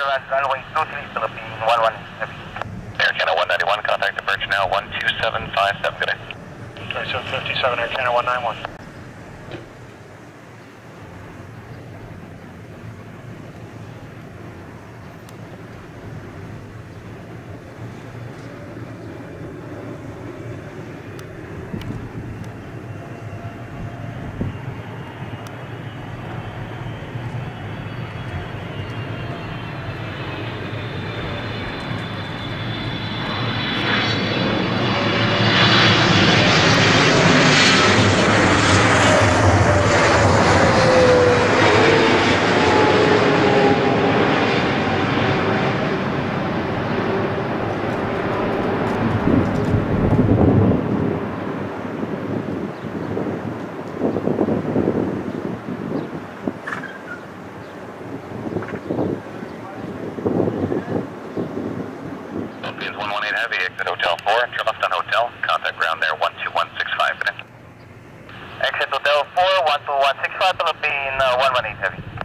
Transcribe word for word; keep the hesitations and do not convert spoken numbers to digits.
Roger, runway two three, Philippine, one one heavy. Air Canada one ninety-one, contact departure now, one two seven five seven, good day. twenty-seven fifty-seven, Air Canada one nine one. Philippines one one eight Heavy, exit Hotel four, turn left on Hotel, contact ground there, one two one six five, good day. Exit Hotel four, one two one six five, Philippine, uh, one one eight Heavy.